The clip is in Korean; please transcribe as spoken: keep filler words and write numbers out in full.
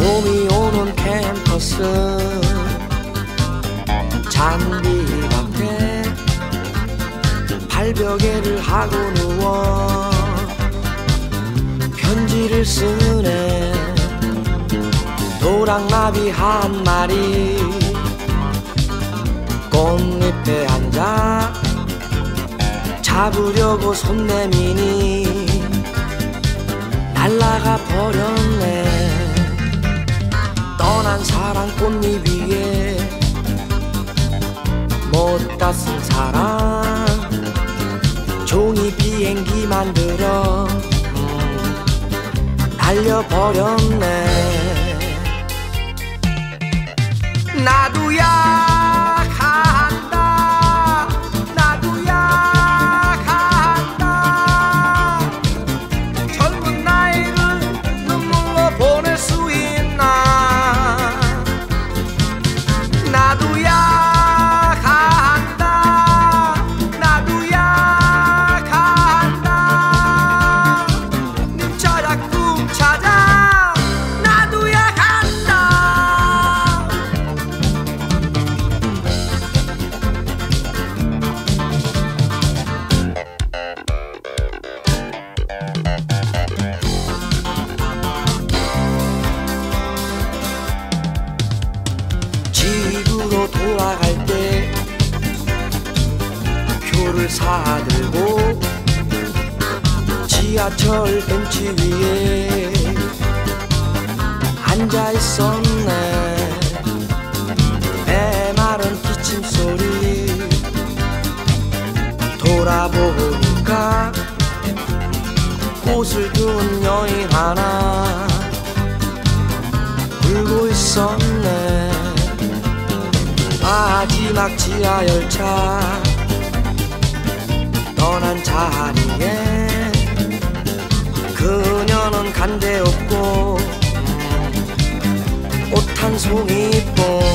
봄이 오는 캠퍼스 잔디밭에 발베개를 하고 누워 편지를 쓰네. 도랑나비 한 마리 꽃잎에 앉아 잡으려고 손 내미니 날아가 버렸네. 떠난 사랑 꽃잎 위에 못다 쓴 사랑 종이 비행기 만들어 음, 날려버렸네. 나도 약한다 나도 약한다 젊은 나이를 눈물로 보낼 수 있나. 나도 약한다 나도 약한다 님 찾아 꿈 찾아 나도 약한다. 집으로 돌아갈 때 표를 사들고 지하철 벤치 위에 앉아 있었네. 메마른 기침 소리 돌아보니까 꽃을 든 여인 하나 울고 있었네. 마지막 지하열차 떠난 자리에 그녀는 간 데 없고 옷 한 송이뿐